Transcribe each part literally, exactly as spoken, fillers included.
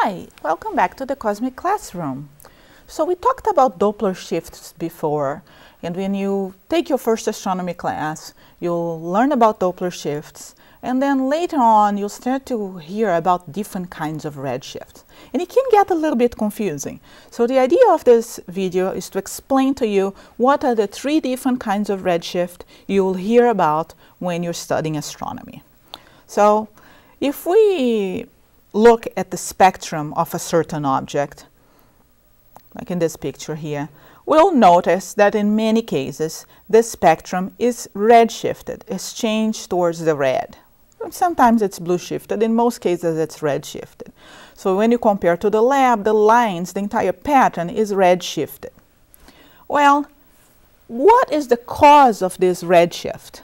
Hi, welcome back to the Cosmic Classroom. So we talked about Doppler shifts before, and when you take your first astronomy class, you'll learn about Doppler shifts, and then later on you'll start to hear about different kinds of redshifts. And it can get a little bit confusing. So the idea of this video is to explain to you what are the three different kinds of redshift you'll hear about when you're studying astronomy. So if we look at the spectrum of a certain object, like in this picture here, we'll notice that in many cases the spectrum is redshifted, is changed towards the red. Sometimes it's blue shifted, in most cases it's red shifted. So when you compare to the lab, the lines, the entire pattern is red shifted. Well, what is the cause of this redshift?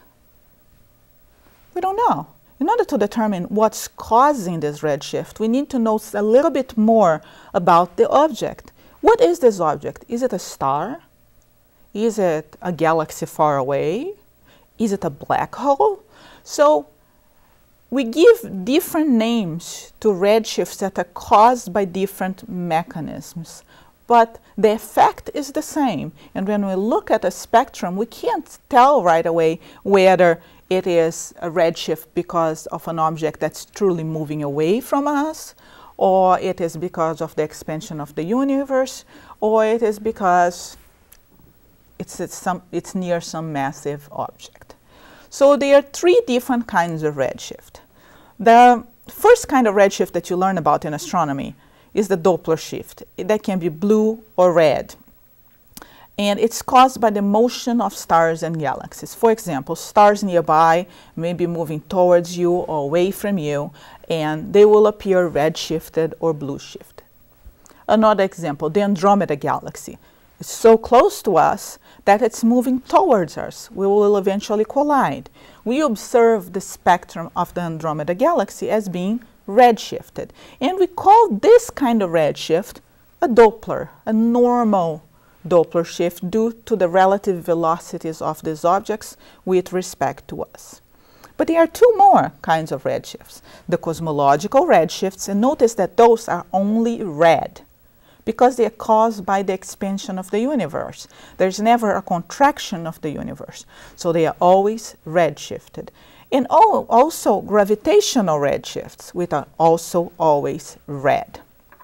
We don't know. In order to determine what's causing this redshift, we need to know a little bit more about the object. What is this object? Is it a star? Is it a galaxy far away? Is it a black hole? So we give different names to redshifts that are caused by different mechanisms, but the effect is the same. And when we look at a spectrum, we can't tell right away whether it is a redshift because of an object that's truly moving away from us, or it is because of the expansion of the universe, or it is because it's, it's, some, it's near some massive object. So there are three different kinds of redshift. The first kind of redshift that you learn about in astronomy is the Doppler shift. That can be blue or red. And it's caused by the motion of stars and galaxies. For example, stars nearby may be moving towards you or away from you, and they will appear red-shifted or blue-shifted. Another example, the Andromeda galaxy. It's so close to us that it's moving towards us. We will eventually collide. We observe the spectrum of the Andromeda galaxy as being red-shifted. And we call this kind of redshift a Doppler, a normal Doppler shift due to the relative velocities of these objects with respect to us. But there are two more kinds of redshifts. The cosmological redshifts, and notice that those are only red because they are caused by the expansion of the universe. There's never a contraction of the universe, so they are always redshifted. And oh, also gravitational redshifts, which are also always red.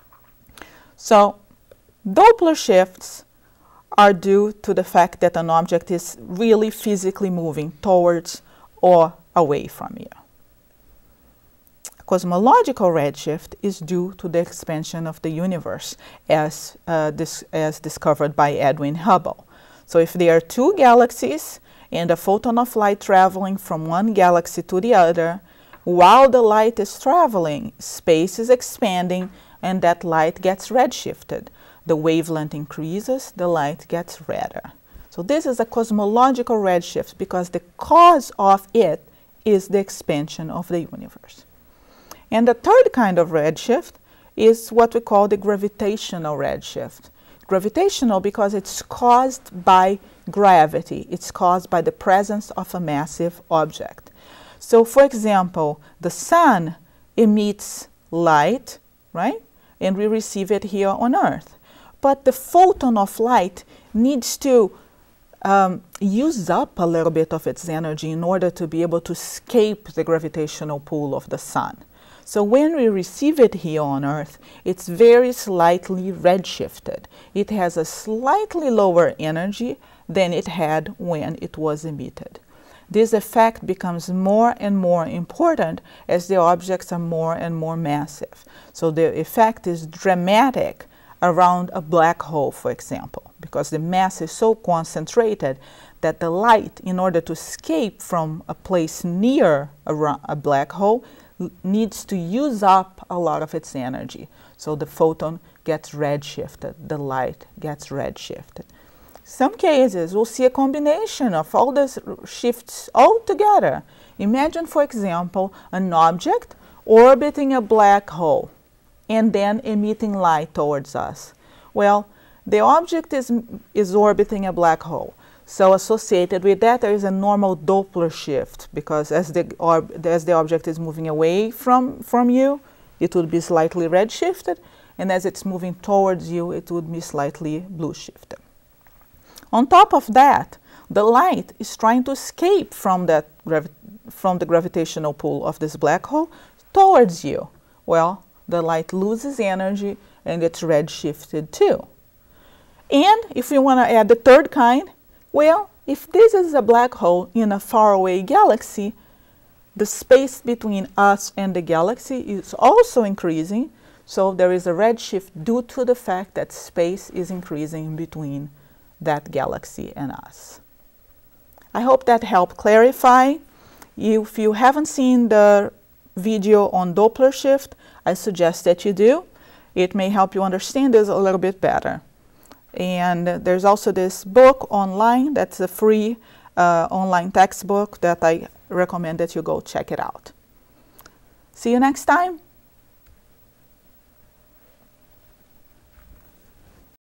So Doppler shifts are due to the fact that an object is really physically moving towards or away from you. Cosmological redshift is due to the expansion of the universe as, uh, dis as discovered by Edwin Hubble. So if there are two galaxies and a photon of light traveling from one galaxy to the other, while the light is traveling, space is expanding and that light gets redshifted. The wavelength increases, the light gets redder. So this is a cosmological redshift because the cause of it is the expansion of the universe. And the third kind of redshift is what we call the gravitational redshift. Gravitational because it's caused by gravity. It's caused by the presence of a massive object. So for example, the sun emits light, right? And we receive it here on Earth. But the photon of light needs to um, use up a little bit of its energy in order to be able to escape the gravitational pull of the sun. So when we receive it here on Earth, it's very slightly redshifted. It has a slightly lower energy than it had when it was emitted. This effect becomes more and more important as the objects are more and more massive. So the effect is dramatic around a black hole, for example, because the mass is so concentrated that the light, in order to escape from a place near a, a black hole, needs to use up a lot of its energy. So the photon gets redshifted, the light gets redshifted. Some cases we'll see a combination of all these shifts all together. Imagine, for example, an object orbiting a black hole and then emitting light towards us. Well, the object is, is orbiting a black hole. So associated with that, there is a normal Doppler shift because as the, as the object is moving away from, from you, it would be slightly redshifted, and as it's moving towards you, it would be slightly blue shifted. On top of that, the light is trying to escape from, that gravi from the gravitational pull of this black hole towards you. Well, the light loses energy and it's redshifted too. And if you want to add the third kind, well, if this is a black hole in a faraway galaxy, the space between us and the galaxy is also increasing, so there is a redshift due to the fact that space is increasing between that galaxy and us. I hope that helped clarify. If you haven't seen the video on Doppler shift, I suggest that you do. It may help you understand this a little bit better. And uh, there's also this book online that's a free uh, online textbook that I recommend that you go check it out. See you next time.